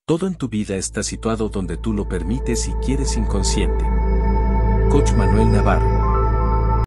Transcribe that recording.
Todo en tu vida está situado donde tú lo permites y quieres inconsciente. Coach Manuel Navarro.